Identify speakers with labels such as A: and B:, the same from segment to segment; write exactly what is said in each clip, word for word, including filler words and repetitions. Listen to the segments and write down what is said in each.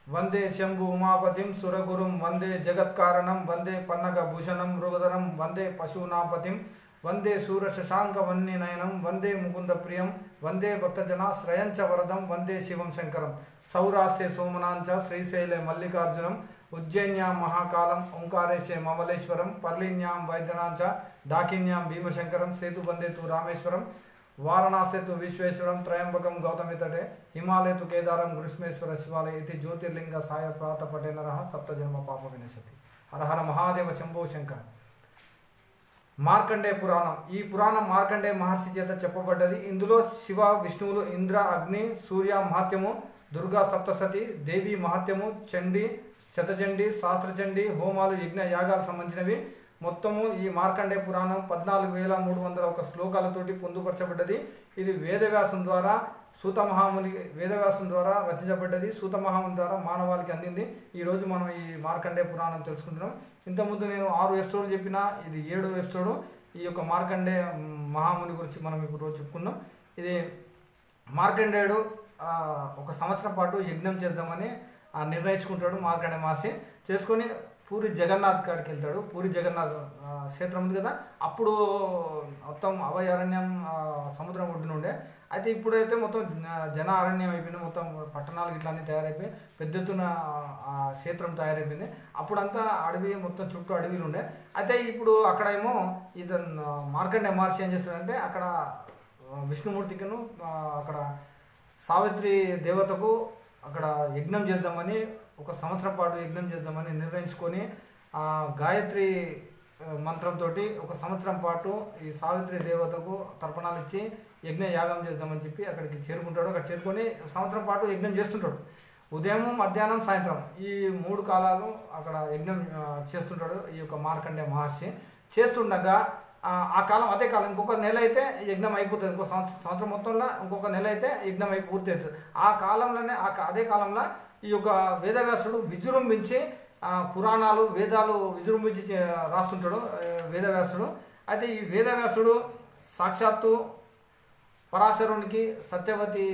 A: వందే శంభు ఉమాపతిం సురగురుం వందే జగత్కారణం వందే పన్నగభూషణం మృగధరం వందే పశూనాపతిం వందే శూరశశాంక వన్నినయనం వందే ముకుంద ప్రియం వందే భక్తజనాశ్రయంచ వరదం వందే శివం శంకరం సౌరాష్ట్రే సోమనాంచ శ్రీశైలే మల్లికార్జునం ఉజ్జయిన్యాం మహాకాలం ఓంకారేశే మమలేశ్వరం పర్లిన్యాం వైద్యనాంచ దాకిన్యాం భీమశంకరం సేతుబందే తు రామేశ్వరం వారణాసి తు విశ్వేశ్వరం త్రయంబకం గౌతమితటే హిమాలయ తు కేదారం గ్రీష్మేశ్వర శివాలయ ఇది జ్యోతిర్లింగ సాయ ప్రాతపటే నర సప్తజన్మ పాప వినశతి. హర హర మహాదేవ శంభో శంకర. మార్కండే పురాణం. ఈ పురాణం మార్కండే మహర్షి చేత చెప్పబడ్డది. ఇందులో శివ విష్ణువులు, ఇంద్ర, అగ్ని, సూర్య మహత్యము, దుర్గా సప్తసతి, దేవి మహత్యము, చండి, శతచండి, శాస్త్రచండి, హోమాలు, యజ్ఞ యాగాలు సంబంధించినవి మొత్తము ఈ మార్కండే పురాణం పద్నాలుగు వేల మూడు వందల ఒక శ్లోకాలతోటి పొందుపరచబడ్డది. ఇది వేదవ్యాసం ద్వారా సూత మహాముని వేదవ్యాసం ద్వారా రచించబడ్డది. సూత మహాముని ద్వారా మానవాళికి అందింది. ఈరోజు మనం ఈ మార్కండే పురాణం తెలుసుకుంటున్నాం. ఇంతకుముందు నేను ఆరు ఎపిసోడ్లు చెప్పిన, ఇది ఏడు ఎపిసోడు. ఈ యొక్క మార్కండే మహాముని గురించి మనం ఇప్పుడు రోజు చెప్పుకున్నాం. ఇది మార్కండేయుడు ఒక సంవత్సరం పాటు యజ్ఞం చేద్దామని నిర్ణయించుకుంటాడు. మార్కండే మహర్షి చేసుకొని పూరి జగన్నాథ్ కాడికి వెళ్తాడు. పూరి జగన్నాథ్ క్షేత్రం ఉంది కదా, అప్పుడు మొత్తం అభయారణ్యం సముద్రం ఒడ్డున ఉండే. అయితే ఇప్పుడైతే మొత్తం జన అరణ్యం అయిపోయింది. మొత్తం పట్టణాలు ఇట్లా అన్నీ తయారైపోయి పెద్ద ఎత్తున ఆ క్షేత్రం తయారైపోయింది. అప్పుడంతా అడవి, మొత్తం చుట్టూ అడవిలు ఉండే. అయితే ఇప్పుడు అక్కడ ఏమో ఇది మార్కండే మహర్షి ఏం చేస్తాడంటే అక్కడ విష్ణుమూర్తికిను అక్కడ సావిత్రి దేవతకు అక్కడ యజ్ఞం చేద్దామని, ఒక సంవత్సరం పాటు యజ్ఞం చేద్దామని నిర్ణయించుకొని ఆ గాయత్రి మంత్రంతో ఒక సంవత్సరం పాటు ఈ సావిత్రి దేవతకు తర్పణాలు ఇచ్చి యజ్ఞ యాగం చేద్దామని చెప్పి అక్కడికి చేరుకుంటాడు. అక్కడ చేరుకొని సంవత్సరం పాటు యజ్ఞం చేస్తుంటాడు. ఉదయం, మధ్యాహ్నం, సాయంత్రం ఈ మూడు కాలాలు అక్కడ యజ్ఞం చేస్తుంటాడు ఈ యొక్క మార్కండే మహర్షి. చేస్తుండగా ఆ కాలం అదే కాలం ఇంకొక నెల అయితే యజ్ఞం అయిపోతుంది. ఇంకో సంవత్సరం సంవత్సరం మొత్తంలో ఇంకొక నెల అయితే యజ్ఞం అయి పూర్తి అవుతుంది. ఆ కాలంలోనే ఆ అదే కాలంలో ఈ యొక్క వేదవ్యాసుడు విజృంభించి పురాణాలు, వేదాలు విజృంభించి రాస్తుంటాడు వేదవ్యాసుడు. అయితే ఈ వేదవ్యాసుడు సాక్షాత్తు పరాశరునికి, సత్యవతి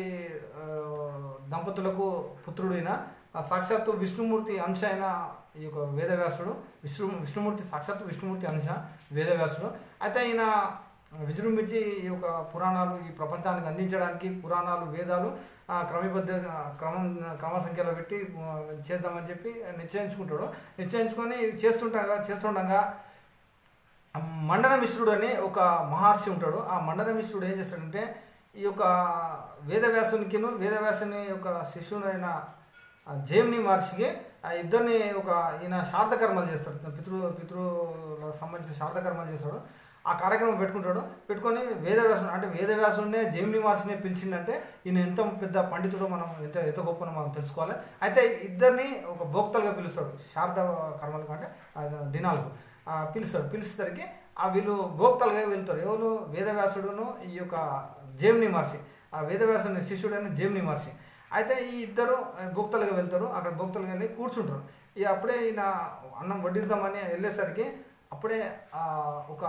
A: దంపతులకు పుత్రుడైన సాక్షాత్తు విష్ణుమూర్తి అంశ అయిన ఈ యొక్క వేదవ్యాసుడు, విష్ణు విష్ణుమూర్తి సాక్షాత్తు విష్ణుమూర్తి అంశ వేదవ్యాసుడు. అయితే ఈయన విజృంభించి ఈ యొక్క పురాణాలు ఈ ప్రపంచానికి అందించడానికి పురాణాలు, వేదాలు క్రమబద్ధ క్రమం క్రమ సంఖ్యలో పెట్టి చేద్దామని చెప్పి నిశ్చయించుకుంటాడు. నిశ్చయించుకొని చేస్తుండగా చేస్తుండగా మండన మిశ్రుడు అని ఒక మహర్షి ఉంటాడు. ఆ మండన మిశ్రుడు ఏం చేస్తాడంటే ఈ యొక్క వేదవ్యాసునికిను వేదవ్యాసుని యొక్క శిష్యుడైన జైమిని మహర్షికి ఆ ఇద్దరిని ఒక ఈయన శారదకర్మలు చేస్తాడు. పితృ పితృలకు సంబంధించిన శారదకర్మలు చేస్తాడు. ఆ కార్యక్రమం పెట్టుకుంటాడు. పెట్టుకొని వేదవ్యాసుడు అంటే వేదవ్యాసుడినే జైమిని మహర్షిని పిలిచిందంటే ఈయన ఎంత పెద్ద పండితుడో మనం ఎంత ఎంత గొప్పనో మనం తెలుసుకోవాలి. అయితే ఇద్దరిని ఒక భోక్తలుగా పిలుస్తాడు. శారద కర్మలకు అంటే దినాలకు పిలుస్తాడు. పిలిచేసరికి ఆ వీళ్ళు భోక్తలుగా వెళ్తారు. ఎవరు? వేదవ్యాసుడును ఈ యొక్క జైమిని మహర్షి, ఆ వేదవ్యాసుని శిష్యుడైన జైమిని మహర్షి. అయితే ఈ ఇద్దరు భోక్తలుగా వెళ్తారు. అక్కడ భోక్తలుగా వెళ్ళి కూర్చుంటారు. ఇక అప్పుడే ఈయన అన్నం వడ్డిద్దామని వెళ్ళేసరికి అప్పుడే ఒక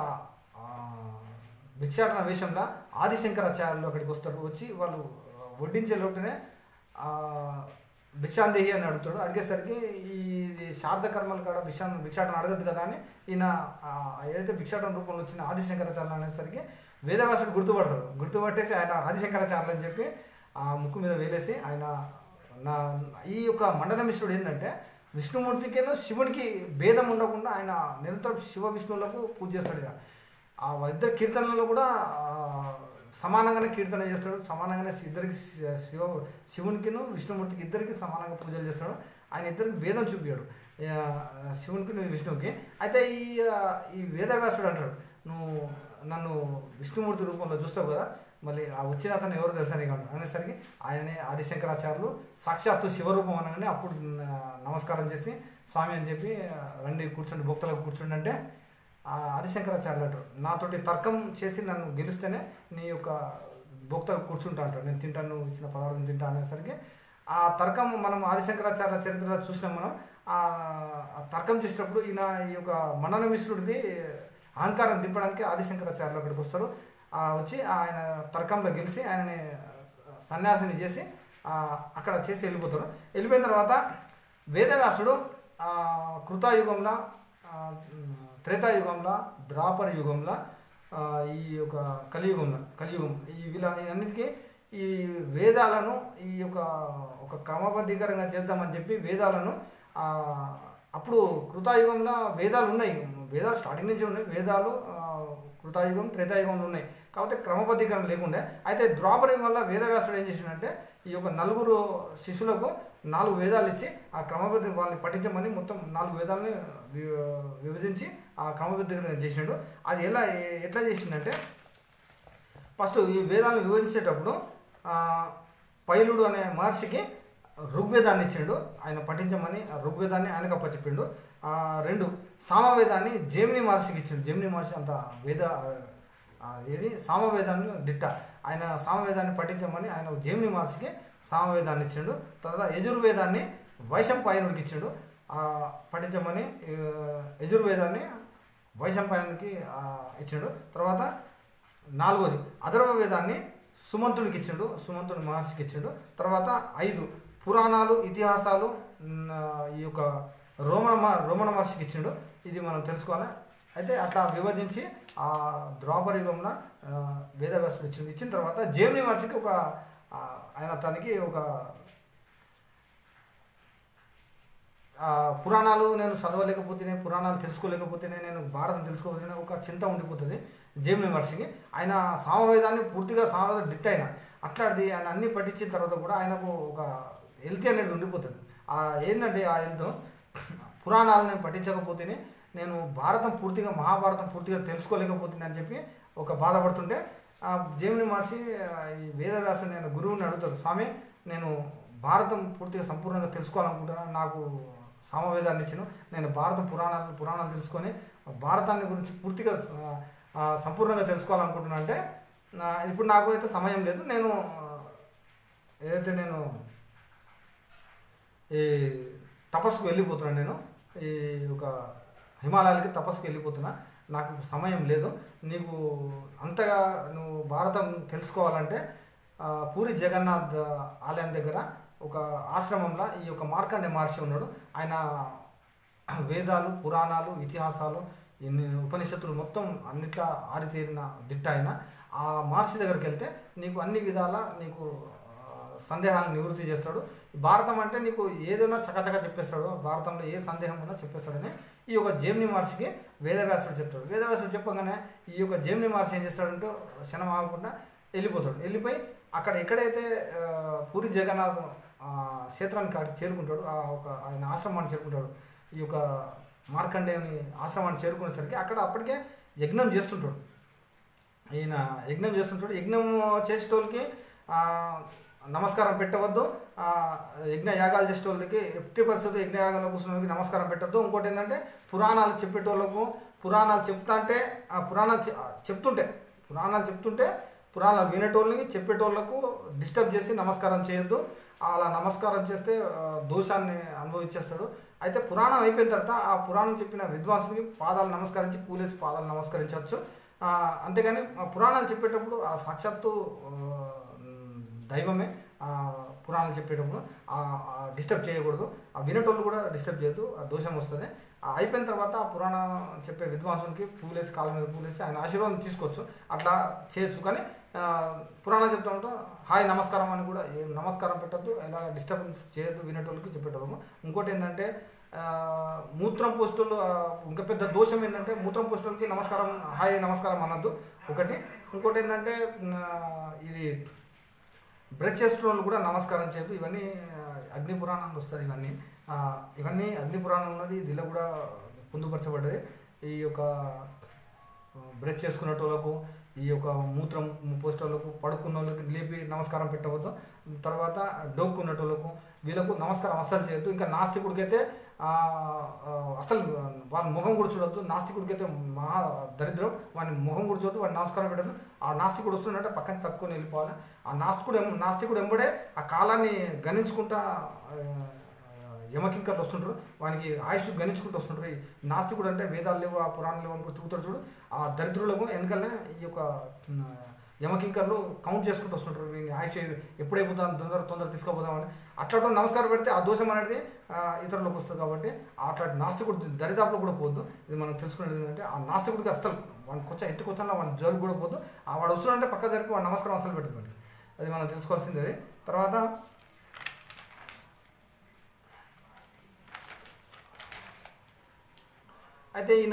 A: భిక్షాటన వేషంలో ఆదిశంకరాచార్యులు అక్కడికి వస్తారు. వచ్చి వాళ్ళు వడ్డించే లోటునే భిక్షాందేహి అని అడుగుతాడు. అడిగేసరికి ఈ శారద కర్మలు కాడ భిక్షా భిక్షాటన అడగద్దు కదా అని ఈయన ఏదైతే భిక్షాటన రూపంలో వచ్చిన ఆదిశంకరాచార్యులు అనేసరికి వేదవ్యాసుడు గుర్తుపడతాడు. గుర్తుపట్టేసి ఆయన ఆదిశంకరాచార్యులు అని చెప్పి ఆ ముక్కు మీద వేలేసి ఆయన నా ఈ యొక్క మండన మిశ్రుడు ఏంటంటే విష్ణుమూర్తికిను శివునికి భేదం ఉండకుండా ఆయన నిరంతరం శివ విష్ణువులకు పూజ చేస్తాడు. ఇక ఆ ఇద్దరు కీర్తనలలో కూడా సమానంగానే కీర్తన చేస్తాడు. సమానంగానే ఇద్దరికి శివ శివునికిను విష్ణుమూర్తికి ఇద్దరికి సమానంగా పూజలు చేస్తాడు. ఆయన ఇద్దరికి భేదం చూపించాడు శివునికి, విష్ణువుకి. అయితే ఈ ఈ వేదవ్యాసుడు అంటాడు, నువ్వు నన్ను విష్ణుమూర్తి రూపంలో చూస్తావు కదా, మళ్ళీ ఆ వచ్చిన అతను ఎవరు తెలుసని అనేసరికి ఆయనే ఆదిశంకరాచార్యులు సాక్షాత్తు శివరూపం అనగానే అప్పుడు నమస్కారం చేసి స్వామి అని చెప్పి రండి కూర్చోండి, భక్తులకు కూర్చోండి అంటే ఆదిశంకరాచార్యులు అంటారు, నాతోటి తర్కం చేసి నన్ను గెలిస్తేనే నీ యొక్క భక్తులకు కూర్చుంటా అంటాడు. నేను తింటాను, నువ్వు ఇచ్చిన పదార్థం తింటా అనేసరికి ఆ తర్కం మనం ఆదిశంకరాచార్య చరిత్రలో చూసినాం. మనం ఆ తర్కం చేసేటప్పుడు ఈయన ఈ యొక్క మండన మిశ్రుడిది అహంకారం దింపడానికి ఆదిశంకరాచార్యులు అక్కడికి వస్తారు. వచ్చి ఆయన తర్కంలో గెలిచి ఆయనని సన్యాసిని చేసి అక్కడ చేసి వెళ్ళిపోతారు. వెళ్ళిపోయిన తర్వాత వేదవ్యాసుడు కృతాయుగంలో, త్రేతాయుగంలో, ద్వాపర యుగంలో, ఈ యొక్క కలియుగంలో కలియుగం ఈ వీళ్ళ అన్నిటికీ ఈ వేదాలను ఈ యొక్క ఒక క్రమబద్ధీకరంగా చేద్దామని చెప్పి వేదాలను అప్పుడు కృతాయుగంలో వేదాలు ఉన్నాయి, వేదాలు స్టార్టింగ్ నుంచి ఉన్నాయి, వేదాలు కృతాయుగం త్రేతాయుగంలో ఉన్నాయి కాబట్టి క్రమబద్ధీకరణ లేకుండే. అయితే ద్వాపర యుగంలో వేదవ్యాసుడు ఏం చేసిండంటే ఈ యొక్క నలుగురు శిష్యులకు నాలుగు వేదాలు ఇచ్చి ఆ క్రమబద్ధ వాళ్ళని పఠించమని మొత్తం నాలుగు వేదాలని విభజించి ఆ క్రమబద్ధీకరణ చేసిండు. అది ఎలా ఎట్లా చేసిండంటే ఫస్ట్ ఈ వేదాలను విభజించేటప్పుడు పైలుడు అనే మహర్షికి ఋగ్వేదాన్ని ఇచ్చిండు, ఆయన పఠించమని ఆ ఋగ్వేదాన్ని ఆయనకు అప్పచెప్పిండు. రెండు సామవేదాన్ని జెమిని మహర్షికి ఇచ్చిండు. జెమిని మహర్షి అంత వేద ఏది సామవేదాన్ని దిట్ట, ఆయన సామవేదాన్ని పఠించమని ఆయన జెమిని మహర్షికి సామవేదాన్ని ఇచ్చిండు. తర్వాత యజుర్వేదాన్ని వైశంపాయనుడికి ఇచ్చిండు, పఠించమని యజుర్వేదాన్ని వైశంపాయనుడికి ఇచ్చిండు. తర్వాత నాలుగోది అథర్వ వేదాన్ని సుమంతుడికి ఇచ్చిండు, సుమంతుడి మహర్షికి ఇచ్చిండు. తర్వాత ఐదు పురాణాలు ఇతిహాసాలు ఈ యొక్క రోమణ రోమణ మహర్షికి ఇచ్చిండు. ఇది మనం తెలుసుకోవాలి. అయితే అట్లా విభజించి ఆ ద్వాపర యుగంలో వేదవ్యాసుడు ఇచ్చిండు. ఇచ్చిన తర్వాత జెమిని మహర్షికి ఒక ఆయన తనకి ఒక పురాణాలు నేను చదవలేకపోతేనే, పురాణాలు తెలుసుకోలేకపోతేనే, నేను భారతం తెలుసుకోకపోతేనే ఒక చింత ఉండిపోతుంది జెమిని మహర్షికి. ఆయన సామవేదాన్ని పూర్తిగా సామవేద డిట్ అయిన అట్లాంటిది ఆయన అన్ని పఠించిన తర్వాత కూడా ఆయనకు ఒక హెల్త్ అనేది ఉండిపోతుంది. ఏంటంటే ఆ హెల్త్ పురాణాలు నేను పఠించకపోతేనే, నేను భారతం పూర్తిగా మహాభారతం పూర్తిగా తెలుసుకోలేకపోతుంది అని చెప్పి ఒక బాధపడుతుంటే జెమిని మహర్షి ఈ వేదవ్యాసుని నేను గురువుని అడుగుతాడు, స్వామి నేను భారతం పూర్తిగా సంపూర్ణంగా తెలుసుకోవాలనుకుంటున్నాను, నాకు సామవేదాన్ని ఇచ్చిన, నేను భారతం పురాణాలు పురాణాలు తెలుసుకొని భారతాన్ని గురించి పూర్తిగా సంపూర్ణంగా తెలుసుకోవాలనుకుంటున్నాను. అంటే ఇప్పుడు నాకు అయితే సమయం లేదు, నేను ఏదైతే నేను ఈ తపస్సుకు వెళ్ళిపోతున్నాను, నేను ఈ ఒక హిమాలయాలకి తపస్సుకు వెళ్ళిపోతున్నా, నాకు సమయం లేదు, నీకు అంతగా నువ్వు భారతం తెలుసుకోవాలంటే పూరి జగన్నాథ్ ఆలయం దగ్గర ఒక ఆశ్రమంలో ఈ యొక్క మార్కండే మహర్షి ఉన్నాడు. ఆయన వేదాలు పురాణాలు ఇతిహాసాలు ఎన్ని ఉపనిషత్తులు మొత్తం అన్నిట్లా ఆరితేరిన దిట్ట ఆయన. ఆ మహర్షి దగ్గరికి వెళ్తే నీకు అన్ని విధాల నీకు సందేహాలను నివృత్తి చేస్తాడు. భారతం అంటే నీకు ఏదైనా చకచక చెప్పేస్తాడు, భారతంలో ఏ సందేహం ఉన్నా చెప్పేస్తాడని ఈ యొక్క జెమిని మహర్షికి వేదవ్యాసుడు చెప్తాడు. వేదవ్యాసుడు చెప్పగానే ఈ యొక్క జెమిని మహర్షి ఏం చేస్తాడంటే క్షణం ఆగకుండా వెళ్ళిపోతాడు. వెళ్ళిపోయి అక్కడ ఎక్కడైతే పూరి జగన్నాథ్ క్షేత్రానికి అక్కడికి చేరుకుంటాడు, ఆ ఒక ఆయన ఆశ్రమాన్ని చేరుకుంటాడు. ఈ యొక్క మార్కండేయుని ఆశ్రమాన్ని చేరుకునేసరికి అక్కడ అప్పటికే యజ్ఞం చేస్తుంటాడు. ఈయన యజ్ఞం చేస్తుంటాడు. యజ్ఞం చేసేటోళ్ళకి నమస్కారం పెట్టవద్దు, యజ్ఞ యాగాలు చేసేటోళ్ళకి ఎట్టి పరిస్థితి యజ్ఞ యాగాల్లో కూర్చున్న వాళ్ళకి నమస్కారం పెట్టద్దు. ఇంకోటి ఏంటంటే పురాణాలు చెప్పేటోళ్ళకు పురాణాలు చెప్తా అంటే ఆ పురాణాలు చెప్తుంటే పురాణాలు చెప్తుంటే పురాణాలు వినేటోళ్ళకి చెప్పేటోళ్ళకు డిస్టర్బ్ చేసి నమస్కారం చేయొద్దు. అలా నమస్కారం చేస్తే దోషాన్ని అనుభవించేస్తాడు. అయితే పురాణం అయిపోయిన తర్వాత ఆ పురాణం చెప్పిన విద్వాంసునికి పాదాలు నమస్కరించి పూలేసి పాదాలు నమస్కరించవచ్చు. అంతేగాని పురాణాలు చెప్పేటప్పుడు ఆ సాక్షాత్తు దైవమే పురాణాలు చెప్పేటప్పుడు డిస్టర్బ్ చేయకూడదు, ఆ వినేటోళ్ళు కూడా డిస్టర్బ్ చేయొద్దు, ఆ దోషం వస్తుంది. అయిపోయిన తర్వాత ఆ పురాణం చెప్పే విద్వాంసునికి పూలేసి కాళ్ళ మీద పూలేసి ఆయన ఆశీర్వాదం తీసుకోవచ్చు, అట్లా చేయొచ్చు. కానీ పురాణం చెప్తా ఉంటాం హాయ్ నమస్కారం అని కూడా ఏం నమస్కారం పెట్టద్దు, ఎలా డిస్టర్బెన్స్ చేయొద్దు వినేటోళ్ళకి చెప్పేటోళ్ళము. ఇంకోటి ఏంటంటే మూత్రం పోస్టులు ఇంకా పెద్ద దోషం ఏంటంటే మూత్రం పోస్టులకి నమస్కారం హాయ్ నమస్కారం అనొద్దు ఒకటి. ఇంకోటి ఏంటంటే ఇది బ్రష్ చేస్తున్న వాళ్ళు కూడా నమస్కారం చేయదు. ఇవన్నీ అగ్ని పురాణంలో వస్తుంది. ఇవన్నీ ఇవన్నీ అగ్ని పురాణం ఉన్నది, దీనిలో కూడా పొందుపరచబడ్డది. ఈ యొక్క బ్రష్ చేసుకునేటోళ్ళకు ఈ యొక్క మూత్రం పోస్టర్లకు పడుకున్న వాళ్ళకి లేపి నమస్కారం పెట్టవద్దు. తర్వాత డోక్కున్నటోళ్ళకు వీళ్ళకు నమస్కారం అస్సలు చేయొద్దు. ఇంకా నాస్తికుడికైతే అసలు వాని ముఖం కూడా చూడొద్దు. నాస్తికుడికైతే మహా దరిద్రం, వాని ముఖం కూడా చూడొద్దు, వాడిని నమస్కారం పెట్టద్దు. ఆ నాస్తికుడు వస్తుందంటే పక్కన తక్కువ వెళ్ళిపోవాలి. ఆ నాస్తికుడు నాస్తికుడు ఎంబడే ఆ కాలాన్ని గణించుకుంటా యమకింకర్లు వస్తుంటారు, వానికి ఆయుష్ గణించుకుంటూ వస్తుంటారు. నాస్తికుడు అంటే వేదాలు లేవు ఆ పురాణాలు లేవు అనుకుంటూ తిరుగుతారు చూడు, ఆ దరిద్రులకు వెనకలనే ఈ యొక్క యమకింకర్లు కౌంట్ చేసుకుంటూ వస్తుంటారు, నేను ఆయుష్ ఎప్పుడైపోతాను తొందర తొందర తీసుకుపోదామని. అట్లా నమస్కారం పెడితే ఆ దోషం అనేది ఇతరులకు వస్తుంది. కాబట్టి అట్లాంటి నాస్తికుడు దరిదాపులో కూడా పోద్దు. ఇది మనం తెలుసుకునేది ఏంటంటే ఆ నాస్తికుడికి అస్సలు వాడిని కొంచెం ఎత్తుకొచ్చినా వాడిని జోలు కూడా పోద్దు. ఆ వాడు వస్తున్నాడంటే పక్క జరిపి వాడు నమస్కారం అసలు పెట్టుకోండి. అది మనం తెలుసుకోవాల్సింది. అది తర్వాత అయితే ఈయన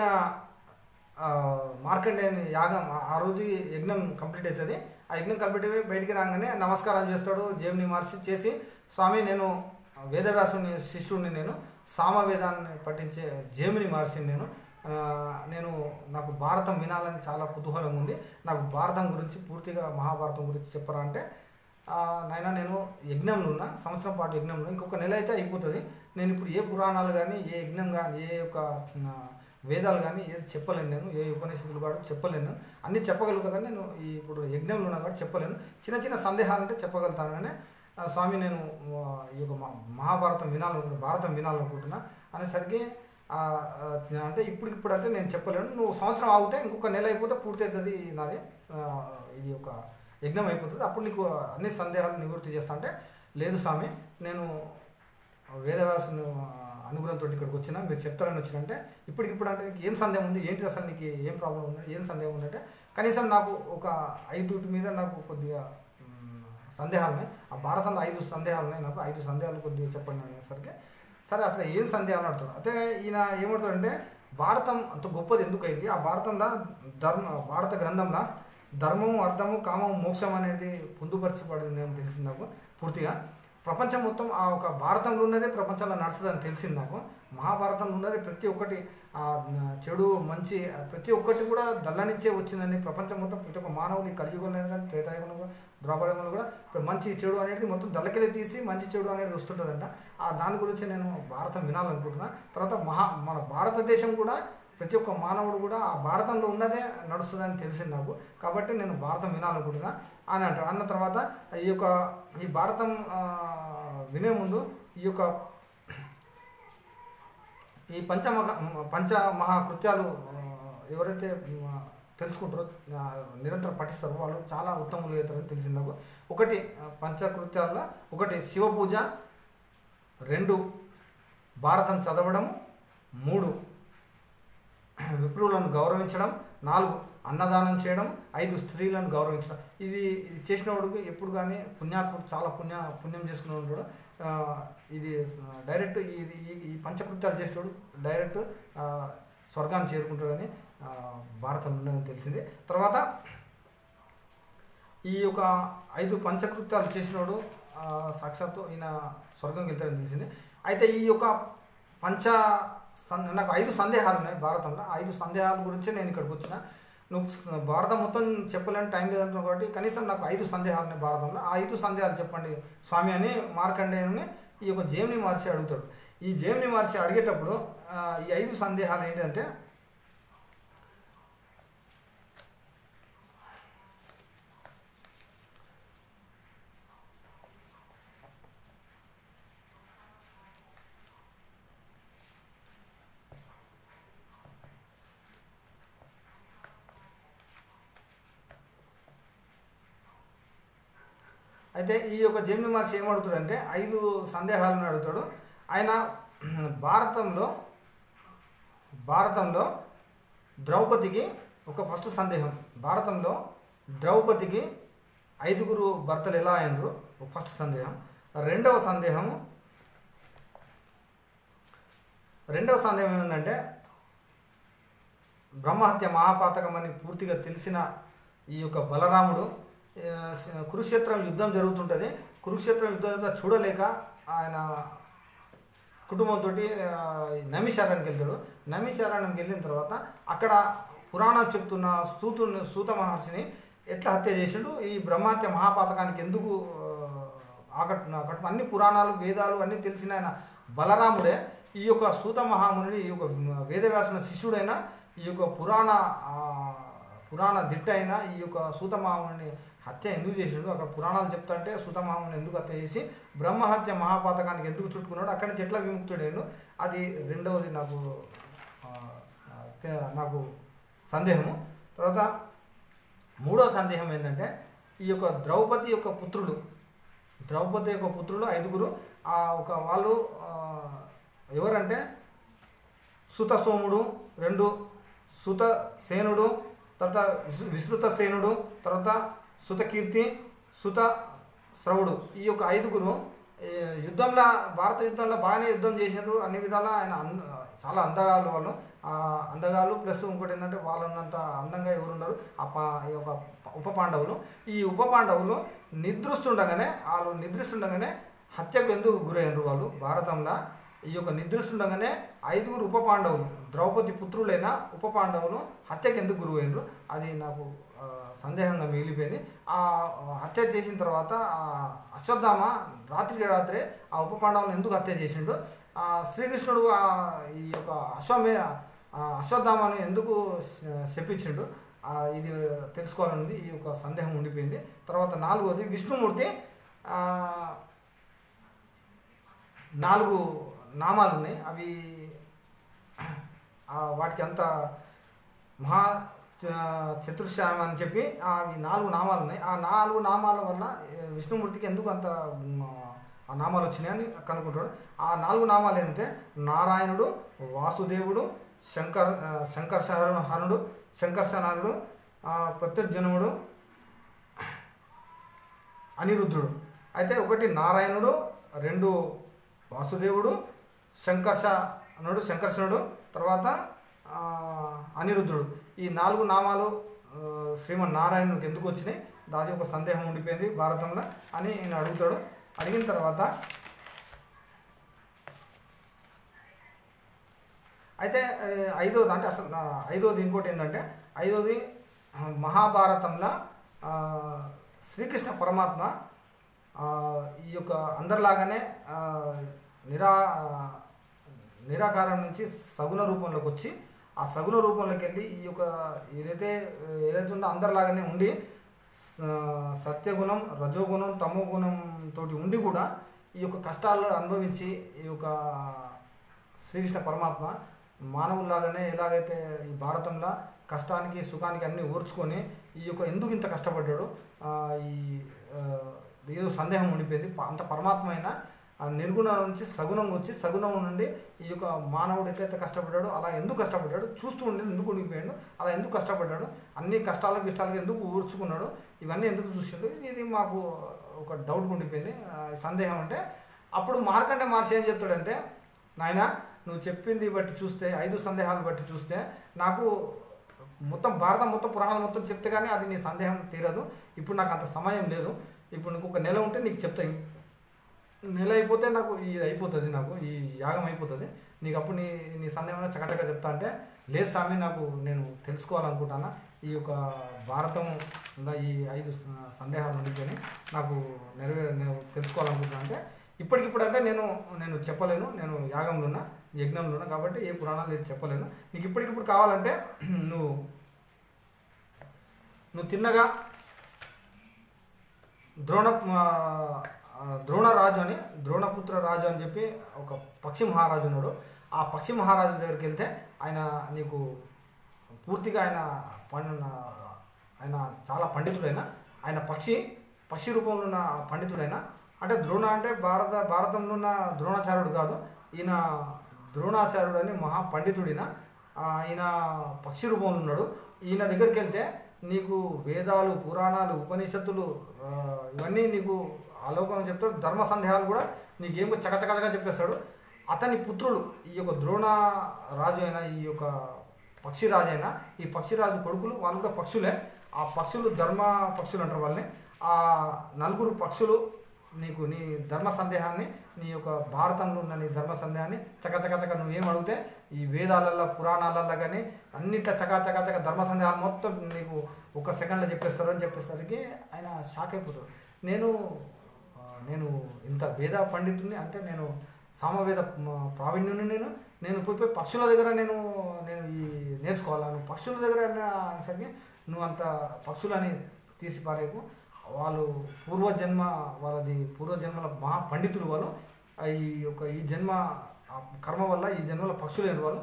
A: మార్కండేయుని యాగం ఆ రోజు యజ్ఞం కంప్లీట్ అవుతుంది. ఆ యజ్ఞం కంప్లీట్ అయ్యి బయటికి రాగానే నమస్కారం చేస్తాడు జేమిని మహర్షి. చేసి స్వామి నేను వేదవ్యాసుని శిష్యుడిని, నేను సామవేదాన్ని పఠించే జేమిని మహర్షిని, నేను నేను నాకు భారతం వినాలని చాలా కుతూహలం ఉంది, నాకు భారతం గురించి పూర్తిగా మహాభారతం గురించి చెప్పరా అంటే, నాయన నేను యజ్ఞంలో ఉన్నా, సంవత్సరం పాటు యజ్ఞంలో, ఇంకొక నెల అయితే అయిపోతుంది, నేను ఇప్పుడు ఏ పురాణాలు కానీ ఏ యజ్ఞం కానీ ఏ యొక్క వేదాలు కానీ ఏది చెప్పలేను, నేను ఏ ఉపనిషత్తులు కాదు చెప్పలేను, అన్నీ చెప్పగలుగుతా కానీ నేను ఈ ఇప్పుడు యజ్ఞంలో ఉన్నా కాబట్టి చెప్పలేను, చిన్న చిన్న సందేహాలు అంటే చెప్పగలుగుతాను. కానీ స్వామి నేను ఈ యొక్క మహాభారతం వినాలనుకుంటున్నా, భారతం వినాలనుకుంటున్నా అనేసరికి అంటే ఇప్పుడు ఇప్పుడు అంటే నేను చెప్పలేను, నువ్వు సంవత్సరం ఆగితే ఇంకొక నెల అయిపోతే పూర్తి అవుతుంది నాది ఇది ఒక యజ్ఞం అయిపోతుంది, అప్పుడు నీకు అన్ని సందేహాలు నివృత్తి చేస్తా అంటే, లేదు స్వామి నేను వేదవ్యాసుని అనుగ్రహంతో ఇక్కడికి వచ్చినా, మీరు చెప్తారని వచ్చినంటే ఇప్పటికిప్పుడు అంటే నీకు ఏం సందేహం ఉంది, ఏంటి అసలు నీకు ఏం ప్రాబ్లం ఉంది, ఏం సందేహం ఉందంటే, కనీసం నాకు ఒక ఐదుటి మీద నాకు కొద్దిగా సందేహాలు ఉన్నాయి, ఆ భారతంలో ఐదు సందేహాలు ఉన్నాయి, నాకు ఐదు సందేహాలు కొద్దిగా చెప్పండి అనేసరికి, సరే అసలు ఏం సందేహాలు అడుగుతాడు. అయితే ఈయన ఏమవుతాడంటే భారతం అంత గొప్పది ఎందుకు అయింది, ఆ భారతంలో ధర్మ భారత గ్రంథంలో ధర్మము అర్థము కామము మోక్షం అనేది పొందుపరచబడింది అని తెలిసింది నాకు పూర్తిగా. ప్రపంచం మొత్తం ఆ ఒక భారతంలో ఉన్నదే ప్రపంచంలో నడుస్తుందని తెలిసింది నాకు. మహాభారతంలో ఉన్నది ప్రతి ఒక్కటి చెడు మంచి ప్రతి ఒక్కటి కూడా దళ్ళనిచ్చే వచ్చిందని ప్రపంచం మొత్తం ప్రతి ఒక్క మానవుని కలియుగంలో కానీ త్రేతాయుగంలో ద్వాపరయుగంలో కూడా మంచి చెడు అనేది మొత్తం దళ్ళకెళ్ళి తీసి మంచి చెడు అనేది వస్తుంటుందంట. ఆ దాని గురించి నేను భారతం వినాలనుకుంటున్నా. తర్వాత మహా మన భారతదేశం కూడా ప్రతి ఒక్క మానవుడు కూడా ఆ భారతంలో ఉన్నదే నడుస్తుందని తెలిసింది నాకు, కాబట్టి నేను భారతం వినాలనుకుంటున్నా అని అంటారు. అన్న తర్వాత ఈ యొక్క ఈ భారతం వినే ముందు ఈ యొక్క ఈ పంచమహ పంచమహాకృత్యాలు ఎవరైతే తెలుసుకుంటారో నిరంతరం పఠిస్తారో వాళ్ళు చాలా ఉత్తములు అవుతారని తెలిసింది నాకు. ఒకటి పంచకృత్యాల్లో ఒకటి శివ పూజ, రెండు భారతం చదవడం, మూడు విప్రులను గౌరవించడం, నాలుగు అన్నదానం చేయడం, ఐదు స్త్రీలను గౌరవించడం. ఇది ఇది చేసిన వాడికి ఎప్పుడు కానీ పుణ్యాత్ముడు చాలా పుణ్య పుణ్యం చేసుకుని ఉంటాడు. ఇది డైరెక్ట్ ఇది ఈ పంచకృత్యాలు చేసేవాడు డైరెక్ట్ స్వర్గాన్ని చేరుకుంటాడని భారతం ఉన్నదని తెలిసింది. తర్వాత ఈ యొక్క ఐదు పంచకృత్యాలు చేసినవాడు సాక్షాత్తు ఈయన స్వర్గంకి వెళ్తాడని తెలిసింది. అయితే ఈ యొక్క పంచ నాకు ఐదు సందేహాలు ఉన్నాయి భారతంలో. ఐదు సందేహాల గురించే నేను ఇక్కడికి వచ్చిన. నువ్వు భారతం మొత్తం చెప్పలేని టైం లేదంటున్నావు కాబట్టి కనీసం నాకు ఐదు సందేహాలు ఉన్నాయి భారతంలో, ఆ ఐదు సందేహాలు చెప్పండి స్వామి అని మార్కండేయుని ఈ యొక్క జేమిని మహర్షి అడుగుతాడు. ఈ జేమిని మహర్షి అడిగేటప్పుడు ఈ ఐదు సందేహాలు ఏంటంటే, అయితే ఈ యొక్క జేమిని మహర్షి ఏమడుగుతాడంటే ఐదు సందేహాలను అడుగుతాడు. ఆయన భారతంలో భారతంలో ద్రౌపదికి ఒక ఫస్ట్ సందేహం, భారతంలో ద్రౌపదికి ఐదుగురు భర్తలు ఎలా అయినరు ఫస్ట్ సందేహం. రెండవ సందేహము రెండవ సందేహం ఏమిటంటే బ్రహ్మహత్య మహాపాతకం అని పూర్తిగా తెలిసిన ఈ యొక్క బలరాముడు కురుక్షేత్రం యుద్ధం జరుగుతుంటుంది, కురుక్షేత్రం యుద్ధం చూడలేక ఆయన కుటుంబంతో నైమిషారణ్యానికి వెళ్తాడు. నైమిషారణ్యానికి వెళ్ళిన తర్వాత అక్కడ పురాణం చెప్తున్న సూతు సూత మహర్షిని ఎట్లా హత్య చేసిండు, ఈ బ్రహ్మహత్య మహాపాతకానికి ఎందుకు ఆకట్టు ఆకట్టు అన్ని పురాణాలు వేదాలు అన్నీ తెలిసిన ఆయన బలరాముడే ఈ యొక్క సూత మహాముని ఈ యొక్క వేదవ్యాసుని శిష్యుడైన ఈ యొక్క పురాణ పురాణ దిట్ట అయిన ఈ యొక్క సూత మహాముని హత్య ఎందుకు చేసిండు, అక్కడ పురాణాలు చెప్తుంటే సూత మహాముని ఎందుకు హత్య చేసి బ్రహ్మహత్య మహాపాతకానికి ఎందుకు చుట్టుకున్నాడు, అక్కడి నుంచి ఎట్లా విముక్తుడైండు, అది రెండవది నాకు నాకు సందేహము. తర్వాత మూడో సందేహం ఏంటంటే ఈ యొక్క ద్రౌపది యొక్క పుత్రులు ద్రౌపది యొక్క పుత్రులు ఐదుగురు ఆ ఒక వాళ్ళు ఎవరంటే సుత సోముడు, రెండు సుత సేనుడు, తర్వాత విస్తృత సేనుడు, తర్వాత సుతకీర్తి, సుత శ్రవుడు. ఈ యొక్క ఐదుగురు యుద్ధంలో భారత యుద్ధంలో బాగానే యుద్ధం చేశారు. అన్ని విధాలా ఆయన అంద చాలా అందగాళ్ళు వాళ్ళు. ఆ అందగాళ్ళు ప్లస్ ఇంకోటి ఏంటంటే వాళ్ళన్నంత అందంగా ఎవరు ఉన్నారు ఆ పా ఈ యొక్క ఉప పాండవులు. ఈ ఉప పాండవులు నిద్రిస్తుండగానే వాళ్ళు నిద్రిస్తుండగానే హత్యకు ఎందుకు గురయ్యారు వాళ్ళు భారతంలో. ఈ యొక్క నిద్రిస్తుండగానే ఐదుగురు ఉప పాండవులు ద్రౌపది పుత్రులైన ఉప పాండవులు హత్యకు ఎందుకు గురయ్యారు అది నాకు సందేహంగా మిగిలిపోయింది. ఆ హత్య చేసిన తర్వాత ఆ అశ్వత్థామ రాత్రికి రాత్రే ఆ ఉప పాండవులను ఎందుకు హత్య చేసిండు, శ్రీకృష్ణుడు ఈ యొక్క అశ్వమే అశ్వత్థామను ఎందుకు శపించిండు, ఇది తెలుసుకోవాలన్నది ఈ యొక్క సందేహం ఉండిపోయింది. తర్వాత నాలుగోది విష్ణుమూర్తి నాలుగు నామాలు ఉన్నాయి. అవి వాటికి అంత మహా చతుర్శ్యామ అని చెప్పి అవి నాలుగు నామాలు ఉన్నాయి. ఆ నాలుగు నామాల వల్ల విష్ణుమూర్తికి ఎందుకు అంత ఆ నామాలు వచ్చినాయని కనుక్కుంటాడు. ఆ నాలుగు నామాలు ఏంటంటే నారాయణుడు, వాసుదేవుడు, శంకర్ శంకర్షహనుడు శంకర్షణుడు, ప్రత్యుజ్జనుడు, అనిరుద్ధుడు. అయితే ఒకటి నారాయణుడు, రెండు వాసుదేవుడు, శంకర్షణుడు శంకర్షణుడు తర్వాత అనిరుద్ధుడు. ఈ నాలుగు నామాలు శ్రీమన్నారాయణుడికి ఎందుకు వచ్చినాయి దాని ఒక సందేహం ఉండిపోయింది భారతంలో అని నేను అడుగుతాడు. అడిగిన తర్వాత అయితే ఐదోది అంటే అసలు ఐదోది ఇంకోటి ఏంటంటే ఐదోది మహాభారతంలో శ్రీకృష్ణ పరమాత్మ ఈ యొక్క అందరిలాగానే నిరా నిరాకారం నుంచి సగుణ రూపంలోకి వచ్చి ఆ సగుణ రూపంలోకి వెళ్ళి ఈ యొక్క ఏదైతే ఏదైతే ఉందో అందరిలాగానే ఉండి సత్యగుణం, రజోగుణం, తమో గుణం తోటి ఉండి కూడా ఈ యొక్క కష్టాలు అనుభవించి ఈ యొక్క శ్రీకృష్ణ పరమాత్మ మానవుల్లాగానే ఎలాగైతే ఈ భారతంలో కష్టానికి సుఖానికి అన్నీ ఓర్చుకొని ఈ యొక్క ఎందుకు ఇంత కష్టపడ్డాడు ఈ ఏదో సందేహం ఉండిపోయింది. అంత పరమాత్మ అయినా నిర్గుణం నుంచి సగుణం వచ్చి సగుణం నుండి ఈ యొక్క మానవుడు ఎట్లయితే కష్టపడ్డాడో అలా ఎందుకు కష్టపడ్డాడు, చూస్తూ ఉండేది ఎందుకు ఉండిపోయాడు, అలా ఎందుకు కష్టపడ్డాడు, అన్ని కష్టాలకు ఇష్టాలకు ఎందుకు ఊర్చుకున్నాడు, ఇవన్నీ ఎందుకు చూసాడు, ఇది మాకు ఒక డౌట్ ఉండిపోయింది సందేహం. అంటే అప్పుడు మార్కండే మహర్షి ఏం చెప్తాడంటే, నాయన నువ్వు చెప్పింది బట్టి చూస్తే ఐదు సందేహాలు బట్టి చూస్తే నాకు మొత్తం భారతం మొత్తం పురాణాలు మొత్తం చెప్తే కానీ అది నీ సందేహం తీరదు. ఇప్పుడు నాకు అంత సమయం లేదు. ఇప్పుడు నీకు ఒక నెల ఉంటే నీకు చెప్తాయి. నెల అయిపోతే నాకు ఇది అయిపోతుంది, నాకు ఈ యాగం అయిపోతుంది, నీకు అప్పుడు నీ నీ సందేహం చకచక చెప్తా అంటే, లేదు స్వామి నాకు నేను తెలుసుకోవాలనుకుంటాను ఈ యొక్క భారతం ఈ ఐదు సందేహాలు ఉండిపోయి నాకు నెరవే నేను తెలుసుకోవాలనుకుంటున్నా అంటే, ఇప్పటికిప్పుడు అంటే నేను నేను చెప్పలేను, నేను యాగంలో ఉన్నా యజ్ఞంలో ఉన్నా కాబట్టి ఏ పురాణాలు లేదు చెప్పలేను. నీకు ఇప్పటికిప్పుడు కావాలంటే నువ్వు నువ్వు తిన్నగా ద్రోణ ద్రోణరాజు అని ద్రోణపుత్ర రాజు అని చెప్పి ఒక పక్షి మహారాజు ఉన్నాడు. ఆ పక్షి మహారాజు దగ్గరికి వెళ్తే ఆయన నీకు పూర్తిగా ఆయన పండు ఆయన చాలా పండితుడైన ఆయన పక్షి పక్షి రూపంలో ఉన్న పండితుడైన, అంటే ద్రోణ అంటే భారత భారతంలో ఉన్న ద్రోణాచార్యుడు కాదు, ఈయన ద్రోణాచార్యుడు అని మహా పండితుడిన ఈయన పక్షి రూపంలో ఉన్నాడు. ఈయన దగ్గరికి వెళ్తే నీకు వేదాలు, పురాణాలు, ఉపనిషత్తులు ఇవన్నీ నీకు ఆలోకంగా చెప్తాడు. ధర్మ సందేహాలు కూడా నీకేమో చకచకచగా చెప్పేస్తాడు. అతని పుత్రులు ఈ యొక్క ద్రోణ రాజు అయిన ఈ యొక్క పక్షిరాజు అయినా ఈ పక్షిరాజు కొడుకులు వాళ్ళు కూడా పక్షులే. ఆ పక్షులు ధర్మ పక్షులు అంటారు వాళ్ళని. ఆ నలుగురు పక్షులు నీకు నీ ధర్మ సందేహాన్ని, నీ యొక్క భారతంలో ఉన్న నీ ధర్మ సందేహాన్ని చకచకచక నువ్వేం అడిగితే ఈ వేదాలల్లో పురాణాలల్లో కానీ అన్నిట్లా చకాచకాచక ధర్మ సందేహాలు మొత్తం నీకు ఒక సెకండ్లో చెప్పేస్తారు అని చెప్పేసరికి ఆయన షాక్ అయిపోతాడు. నేను నేను ఇంత వేద పండితుడిని అంటే నేను సామవేద ప్రావీణ్యుని, నేను నేను పోయి పోయి పక్షుల దగ్గర నేను నేను ఈ నేర్చుకోవాలను పక్షుల దగ్గర అనేసరికి నువ్వు అంత పక్షులని తీసి పారేకు, వాళ్ళు పూర్వజన్మ వాళ్ళది పూర్వజన్మల మహా పండితులు వాళ్ళు, ఈ యొక్క ఈ జన్మ కర్మ వల్ల ఈ జన్మలో పక్షులైన వాళ్ళు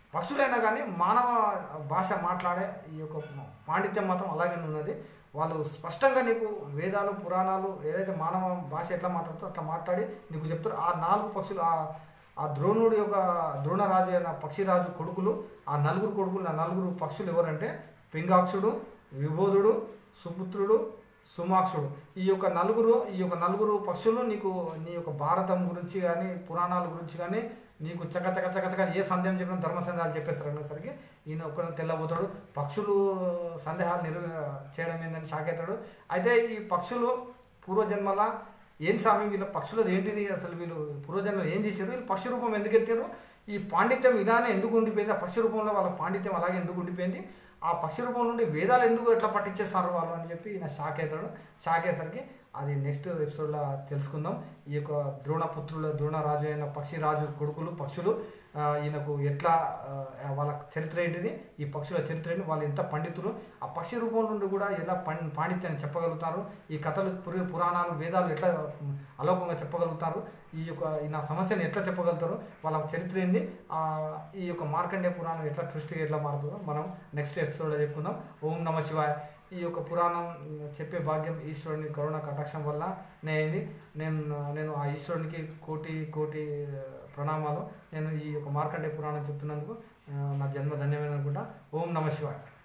A: పక్షులైనా కానీ మానవ భాష మాట్లాడే ఈ యొక్క పాండిత్యం మాత్రం అలాగే ఉన్నది. వాళ్ళు స్పష్టంగా నీకు వేదాలు పురాణాలు ఏదైతే మానవ భాష ఎట్లా మాట్లాడుతారో అట్లా మాట్లాడి నీకు చెప్తారు. ఆ నాలుగు పక్షులు ఆ ఆ ద్రోణుడి యొక్క ద్రోణరాజు అయిన పక్షిరాజు కొడుకులు, ఆ నలుగురు కొడుకులు, ఆ నలుగురు పక్షులు ఎవరంటే పింగాక్షుడు, విబోధుడు, సుపుత్రుడు, సుమాక్షుడు. ఈ యొక్క నలుగురు ఈ యొక్క నలుగురు పక్షులు నీకు నీ యొక్క భారతం గురించి కానీ పురాణాల గురించి కానీ నీకు చక చక చక చక ఏ సందేహం చెప్పిన ధర్మ సందేహాలు చెప్పేస్తారు అనేసరికి ఈయన ఒక్క తెల్లబోతాడు. పక్షులు సందేహాలు నిరు చేయడం ఏందని షాక్ అవుతాడు. అయితే ఈ పక్షులు పూర్వజన్మల ఏం స్వామి వీళ్ళ పక్షులది ఏంటిది, అసలు వీళ్ళు పూర్వజన్మలో ఏం చేశారు, వీళ్ళు పక్షి రూపం ఎందుకు ఎత్తారు, ఈ పాండిత్యం ఇలానే ఎందుకు ఉండిపోయింది, ఆ పక్షి రూపంలో వాళ్ళ పాండిత్యం అలాగే ఎందుకు ఉండిపోయింది, ఆ పక్షి రూపం నుండి వేదాలు ఎందుకు ఎట్లా పట్టించేస్తారు వాళ్ళు అని చెప్పి ఈయన షాక్ అవుతాడు. షాక్ అయ్యేసరికి అది నెక్స్ట్ ఎపిసోడ్లో తెలుసుకుందాం. ఈ యొక్క ద్రోణపుత్రుల ద్రోణరాజు అయిన పక్షిరాజు కొడుకులు పక్షులు ఈయనకు ఎట్లా వాళ్ళ చరిత్ర ఏంటిది, ఈ పక్షుల చరిత్ర ఏంటి, వాళ్ళు ఎంత పండితులు, ఆ పక్షి రూపం నుండి కూడా ఎలా పం పాండిత్యాన్ని చెప్పగలుగుతారు, ఈ కథలు పురి పురాణాలు వేదాలు ఎట్లా అలోకంగా చెప్పగలుగుతారు, ఈ యొక్క నా సమస్యను ఎట్లా చెప్పగలుగుతారు, వాళ్ళ చరిత్ర ఏంది, ఈ యొక్క మార్కండేయ పురాణం ఎట్లా ట్విస్ట్గా ఎట్లా మారుతుందో మనం నెక్స్ట్ ఎపిసోడ్లో చెప్పుకుందాం. ఓం నమ శివాయ. ఈ యొక్క పురాణం చెప్పే భాగ్యం ఈశ్వరుని కరుణ కటాక్షం వల్ల నేనైంది. నేను నేను ఆ ఈశ్వరునికి కోటి కోటి ప్రణామాలు. నేను ఈ యొక్క మార్కండేయ పురాణం చెప్తున్నందుకు నా జన్మ ధన్యమైన అనుకుంటా. ఓం నమ శివాయ.